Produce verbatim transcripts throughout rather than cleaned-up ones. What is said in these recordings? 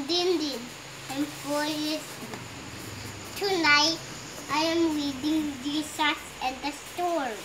Din Din. I'm four years old. Tonight, I am reading Jesus and the Storm.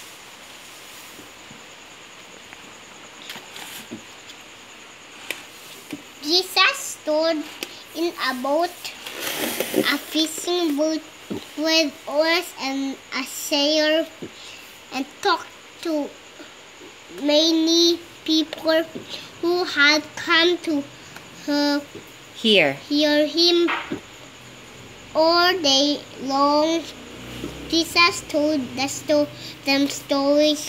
Jesus stood in a boat, a fishing boat with oars and a sailor, and talked to many people who had come to uh, Here. hear him all day long. Jesus told the sto- them stories,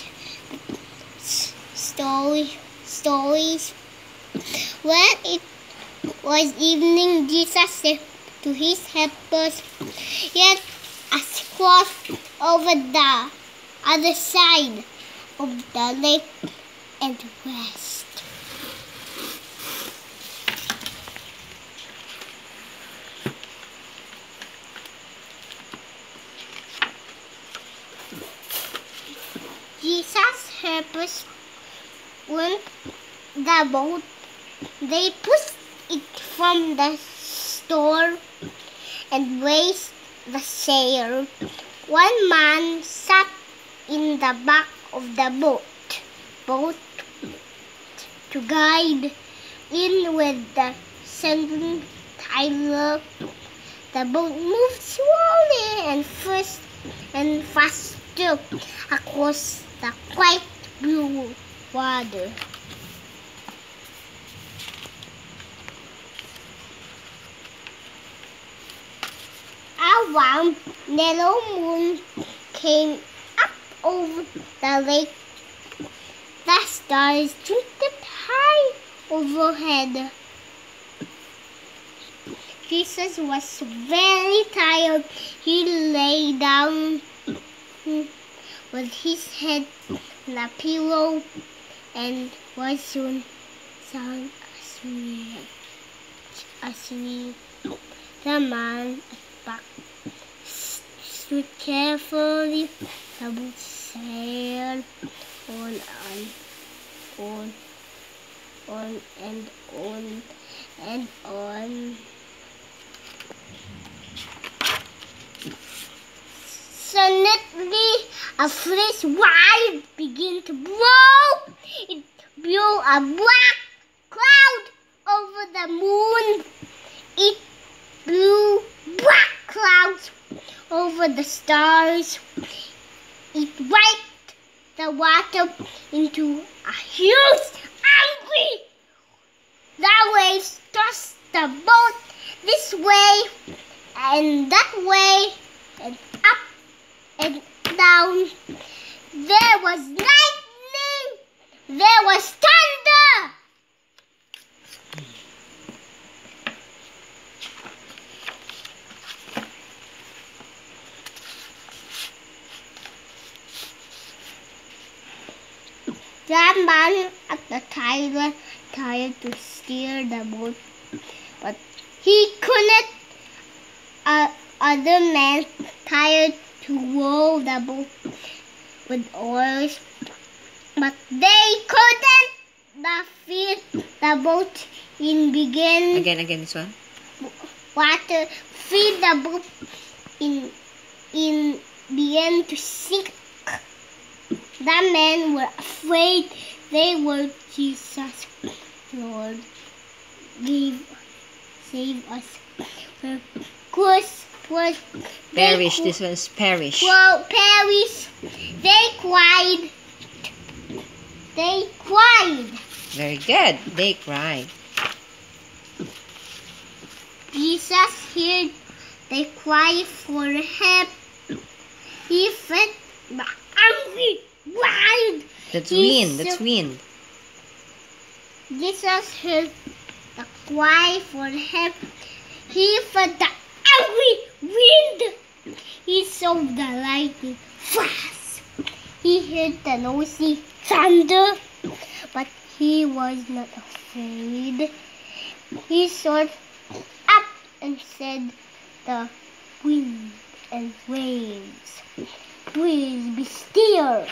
stories, stories. When it was evening, Jesus said to his helpers, "Let us cross over the other side of the lake and rest." Jesus' helpers went the boat. They pushed it from the shore and raised the sail. One man sat in the back of the boat, boat to guide in with the sudden tide. The boat moved slowly and fast and faster across the quiet blue water. A warm, yellow moon came up over the lake. The stars twinkled high overhead. Jesus was very tired. He lay down with his head on a pillow and was soon sound asleep. asleep. The man at the back stood carefully. The boat sailed on and on, on and on and on. Suddenly, a fresh wind began to blow. It blew a black cloud over the moon. It blew black clouds over the stars. It wiped the water into a huge angry. The waves tossed the boat this way and that way and up and down. There was lightning. There was thunder. The man at the tiller tried to steer the boat, but he couldn't. Uh, other men tried to row the boat with oars, but they couldn't. The fill the boat in began. Again, again, this one. Water filled the boat in in began to sink. The men were afraid. They were Jesus, Lord, give, save us. Course was Perish. This one's perish. Well, perish. They cried. They cried. Very good. They cried. Jesus heard they cry for help. He felt the angry wind. That's He wind. That's so- wind. Jesus heard the cry for help. He felt the angry wind. He saw the lightning flash. He heard the noisy thunder, but he was not afraid. He soared up and said, "The wind and waves, please be still."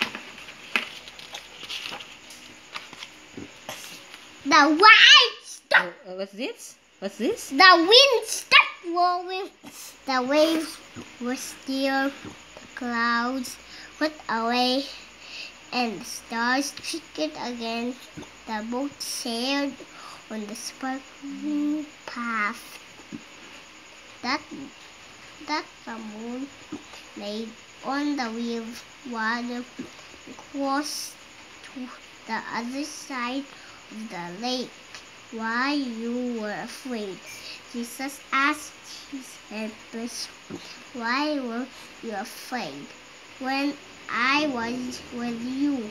The white stop. Oh, what's this? What's this? The wind stopped blowing. The waves were still. The clouds went away, and the stars twinkled again. The boat sailed on the sparkling path that that the moon made on the wave water crossed to the other side of the lake. Why you were afraid? Jesus asked his helpers. Why were you afraid when I was with you?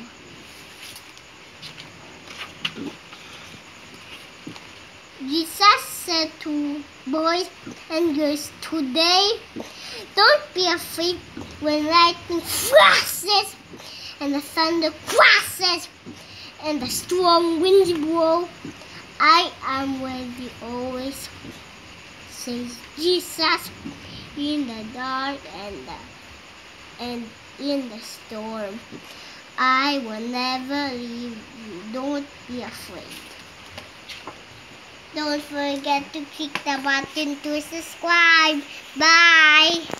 Jesus said to boys and girls today, don't be afraid when lightning flashes and the thunder crashes and the strong winds blow. I am with you always, says Jesus, in the dark and the, and in the storm. I will never leave you. Don't be afraid. Don't forget to click the button to subscribe. Bye.